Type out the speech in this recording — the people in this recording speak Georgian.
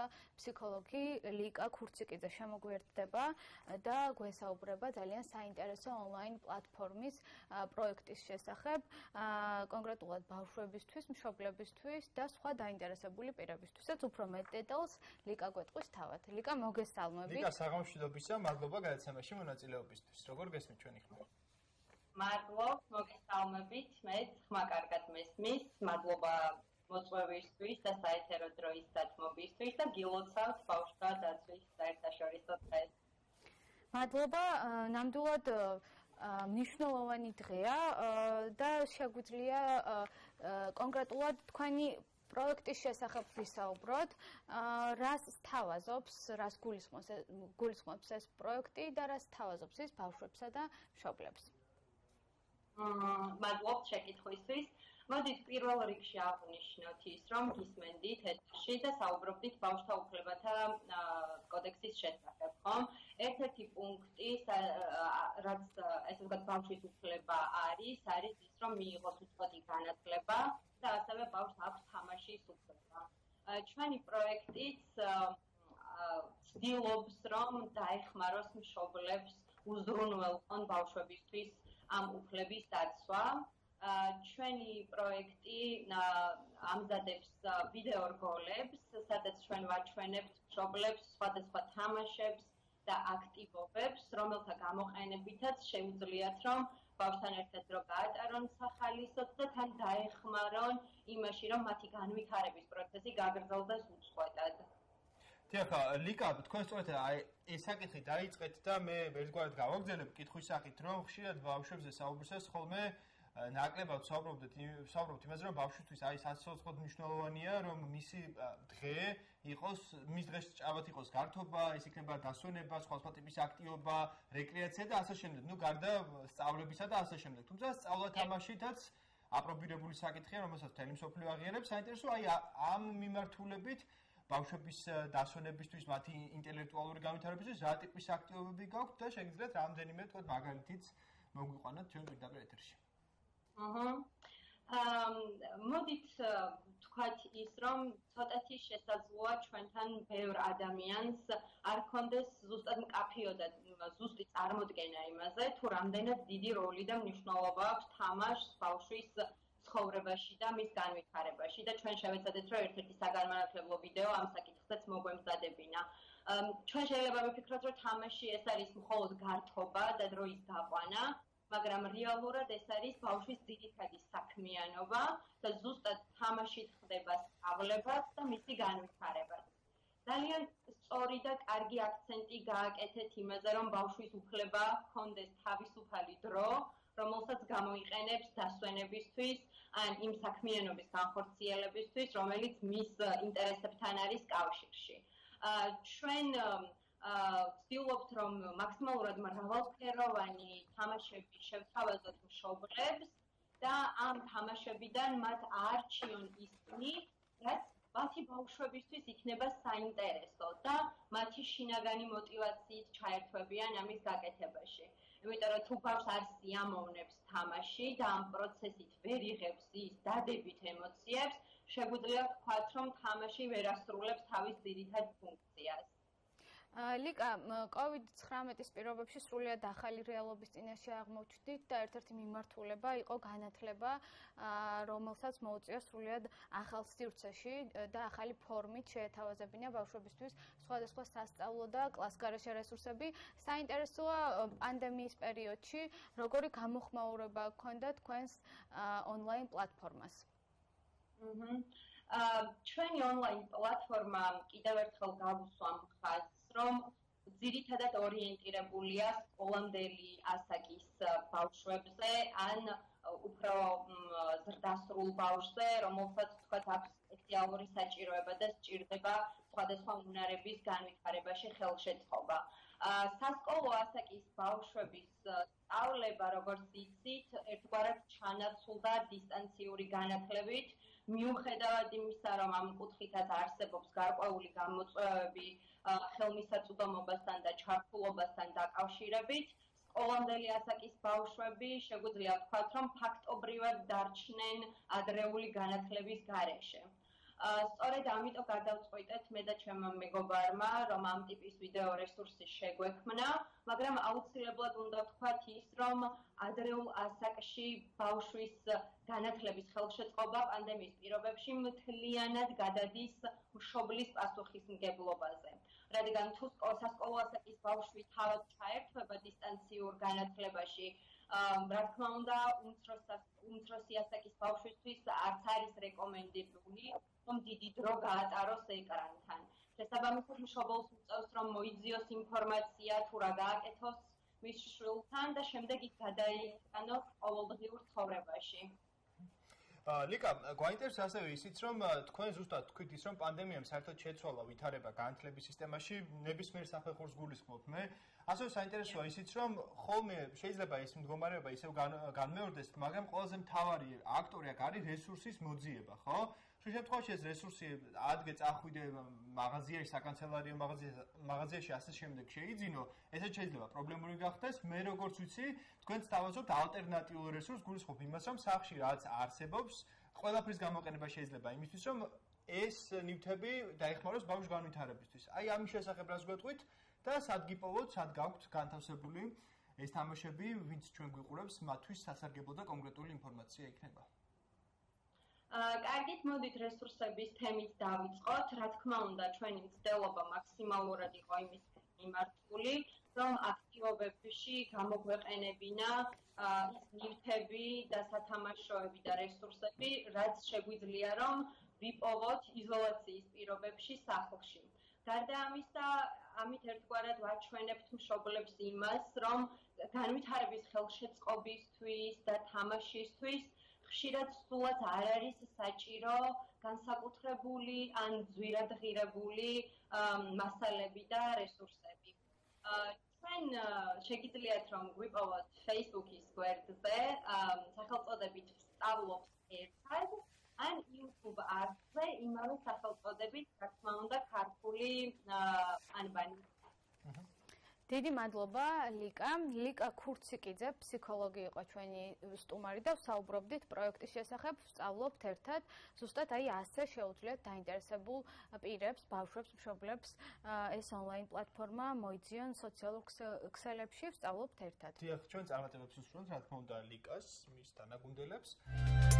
როცა ფსიქოლოგი ლიკა ქურციკიძე შემოგვერდება და გვესაუბრება ძალიან საინტერესო ონლაინ პლატფორმის პროექტის შესახებ, კონკრეტულად ბავშვებისთვის, მშობლებისთვის და სხვა დაინტერესებული პირებისთვისაც უფრო მეტ დეტალს ლიკა გვეტყვის თავად. ლიკა, მოგესალმებით. ლიკა, საღამოშიდობისა, მადლობა გადაცემაში მონაწილეობისთვის. როგორ გესმით ჩვენი ხმა? მადლობ, მოგესალმებით. მეც ხმა კარგად მესმის. მადლობა მოწვევისთვის და საეთერო დროის დათმობისთვის და გილოცავთ ბავშვთა დაცვის საერთაშორისო დღეს. მადლობა, ნამდვილად მნიშვნელოვანი დღეა და შეგვიძლია კონკრეტულად თქვენი პროექტის შესახებ ვისაუბროთ, რას სთავაზობს, რას გულისხმობს ეს პროექტი და რას სთავაზობს ის ბავშვებსა და მშობლებს. მადლობთ შეკითხვისთვის. მოდით პირველ რიგში აღვნიშნოთ ის, რომ გისმენდით ეთერში და საუბრობდით ბავშვთა უფლებათა კოდექსის შესახებ, ხომ? ერთ-ერთი პუნქტი, რაც ესე ვთქვათ, ბავშვის უფლება არის ის, რომ მიიღოს უწყვეტი განათლება და ასევე ბავშვს აქვს თამაშის უფლება. ჩვენი პროექტიც ცდილობს, რომ დაეხმაროს მშობლებს უზრუნველყონ ბავშვებისთვის ამ უფლების დაცვა. ჩვენი პროექტი ამზადებს ვიდეო რგოლებს, სადაც ჩვენ ვაჩვენებთ მშობლებს სხვადასხვა თამაშებს და აქტივობებს, რომელთა გამოყენებითაც შეუძლიათ, რომ ბავშვთან ერთად დრო გაატარონ სახალისოდ და თან დაეხმარონ იმაში, რომ მათი განვითარების პროცესი გაგრძელდეს უწყვეტად. დიახ, ლიკა, თქვენ სწორედ ეს საკითხი დაიწყეთ და მე ერთგვარად გავაგზავნებ კითხვის სახით, რომ ხშირად ბავშვებზე საუბრისას ხოლმე ნაკლებად ვსაუბრობთ იმაზე, რომ ბავშვისთვის სასიცოცხლოდ მნიშვნელოვანია, რომ მისი დღე იყოს, მის დღეს ჭაბათ იყოს გართობა, ეს იქნება დასვენება, სხვა ტიპის აქტივობა, რეკრეაცია და ასე შემდეგ. ნუ გარდა სწავლებისა და ასე შემდეგ. თუმცა სწავლა თამაშითაც აპრობირებული საკითხია, რომელსაც მთელი მსოფლიო აღიარებს. საინტერესო ამ მიმართულებით ბავშვების დასვენებისთვის, მათი ინტელექტუალური განვითარებისთვის რა ტიპის აქტივობები გაქვთ და შეგიძლიათ რამდენიმე თქვა მაგალითიც მოგვიყვანოთ ჩვენ პირდაპირ ეთერში. მოდით ვთქვათ ის, რომ ცოტათი შესაძლოა ჩვენთან ბევრ ადამიანს არ ქონდეს ზუსტად მკაფიო და ზუსტი წარმოდგენა იმაზე, თუ რამდენად დიდი როლი და მნიშვნელობა აქვს თამაშს ბავშვის ცხოვრებაში და მის განვითარებაში და ჩვენ შევეცადეთ, რომ ერთ-ერთი საგანმანათლებლო ვიდეო ამ საკითხზეც მოგვემზადებინა. ჩვენ შეიძლება ვიფიქროთ, რომ თამაში ეს არის მხოლოდ გართობა და დროის გაყვანა, მაგრამ რეალურად ეს არის ბავშვის ძირითადი საქმიანობა და ზუსტად თამაშით ხდება სწავლებაც და მისი განვითარებაც. ძალიან სწორი და კარგი აქცენტი გააკეთეთ იმაზე, რომ ბავშვის უფლება ჰქონდეს თავისუფალი დრო, რომელსაც გამოიყენებს დასვენებისთვის, ან იმ საქმიანობის განხორციელებისთვის, რომელიც მის ინტერესებთან არის კავშირში. ჩვენ ვცდილობთ, რომ მაქსიმალურად მრავალფეროვანი თამაშები შევთავაზოთ მშობლებს და ამ თამაშებიდან მათ აარჩიონ ისინი, რაც მათი ბავშვებისთვის იქნება საინტერესო და მათი შინაგანი მოტივაციით ჩაერთვებიან ამის გაკეთებაში. იმიტომ რომ თუ ბავშვს არ სიამოვნებს თამაში და ამ პროცესით ვერ იღებს ის დადებით ემოციებს, შეგვიძლია ვთქვათ, რომ თამაში ვერ ასრულებს თავის ძირითად ფუნქციას. ლიკა, COVID-19 პირობებში სრულიად ახალი რეალობის წინაშე აღმოჩნდით და ერთ-ერთი მიმართულება იყო განათლება, რომელსაც მოუწია სრულიად ახალ სივრცეში და ახალი ფორმით შეეთავაზებინა ბავშვებისთვის სხვადასხვა სასწავლო და კლასგარეშე რესურსები. საინტერესოა პანდემიის პერიოდში როგორი გამოხმაურება ჰქონდა თქვენს ონლაინ პლატფორმას. ჩვენი ონლაინ პლატფორმა კიდევ ერთხელ გავუსვამ ხაზს, რომ ძირითადად ორიენტირებულია სკოლამდელი ასაკის ბავშვებზე ან უფრო ზრდასრულ ბავშვზე, რომელსაც თქვათ აქვს სპეციალური საჭიროება და სჭირდება სხვადასხვა უნარების განვითარებაში ხელშეწყობა. სასკოლო ასაკის ბავშვების სწავლება, როგორც იცით, ერთგვარად ჩანაცვლდა დისტანციური განათლებით, მიუხედავად იმისა, რომ ამ კუთხითაც არსებობს გარკვეული გამოწვევები ხელმისაწვდომობასთან და ჩართულობასთან დაკავშირებით, სკოლამდელი ასაკის ბავშვები შეგვიძლია ვთქვათ, რომ ფაქტობრივად დარჩნენ ადრეული განათლების გარეშე. სწორედ ამიტომ გადავწყვიტეთ მე და ჩემმა მეგობარმა, რომ ამ ტიპის ვიდეო რესურსი შეგვექმნა, მაგრამ აუცილებლად უნდა ვთქვათ ის, რომ ადრეულ ასაკში ბავშვის განათლების ხელშეწყობა პანდემიის პირობებში მთლიანად გადადის მშობლის პასუხისმგებლობაზე. რადგან თუ სასკოლო ასაკის ბავშვი თავად ჩაერთვება დისტანციურ განათლებაში, რა თქმა უნდა, უმცროსი ასაკის ბავშვისთვის არც არის რეკომენდებული, რომ დიდი დრო გაატაროს ეკრანთან. შესაბამისად, მშობელს უწევს, რომ მოიძიოს ინფორმაცია თუ რა გააკეთოს მის შვილთან და შემდეგ ის გადაიეტანოს ყოველდღიურ ცხოვრებაში. ლიკა, გვაინტერესებს ასევე ისიც, რომ თქვენ ზუსტად თქვით ის, რომ პანდემიამ საერთოდ შეცვალა ვითარება განათლების სისტემაში, ნებისმიერ საფეხურს გულისხმობ მე. ასევე საინტერესოა ისიც, რომ ხოლმე შეიძლება ეს მდგომარეობა ისევ განმეორდეს, მაგრამ ყველაზე მთავარი აქტორი აქ არის რესურსის მოძიება, ხო? შენ შემთხვევაში ეს რესურსი ადგე წახვიდე მაღაზიაში, საკანცელერიო მაღაზიაში ასე შემდეგ შეიძინო, ესეც შეიძლება პრობლემური გახდეს. მე როგორც ვიცი, თქვენც თავაზობთ ალტერნატიულ რესურსს, გულისხმობ იმას, რომ სახლში რაც არსებობს, ყველაფრის გამოყენება შეიძლება იმისთვის, რომ ეს ნივთები დაეხმაროს ბავშვს განვითარებისთვის. აი ამის შესახებ რას გვეტყვით და სად გიპოვოთ, სად გაქვთ განთავსებული ეს თამაშები, ვინც ჩვენ გვიყურებს, მათთვის სასარგებლო და კონკრეტული ინფორმაცია იქნება. კარგით, მოდით რესურსების თემით დავიწყოთ. რა თქმა უნდა, ჩვენი მცდელობა მაქსიმალურად იყო იმის მიმართული, რომ აქტივობებში გამოგვეყენებინა ის ნივთები და სათამაშოები და რესურსები, რაც შეგვიძლია რომ ვიპოვოთ იზოლაციის პირობებში სახლში. გარდა ამისა, ამით ერთგვარად ვაჩვენებთ მშობლებს იმას, რომ განვითარების ხელშეწყობისთვის და თამაშისთვის ხშირად სულაც არ არის საჭირო განსაკუთრებული ან ძვირად ღირებული მასალები და რესურსები. ჩვენ შეგიძლიათ რომ გვიპოვოთ Facebook-ის გვერდზე სახელწოდებით სწავლობს ერთად ან YouTube არხზე იმავე სახელწოდებით, რა თქმა უნდა, ქართული ანბანი. დიდი მადლობა ლიკა. ლიკა ქურციკიძე, ფსიქოლოგი იყო ჩვენი სტუმარი და ვსაუბრობდით პროექტის შესახებ, ვსწავლობთ ერთად. ზუსტად აი ასე შეუძლიათ დაინტერესებულ პირებს, ბავშვებს, მშობლებს ეს ონლაინ პლატფორმა მოიძიონ სოციალურ ქსელებში, ვსწავლობთ ერთად. დიახ, ჩვენ წარმატებებს უსურვებთ, რა თქმა უნდა, ლიკას, მის თანაგუნდელებს.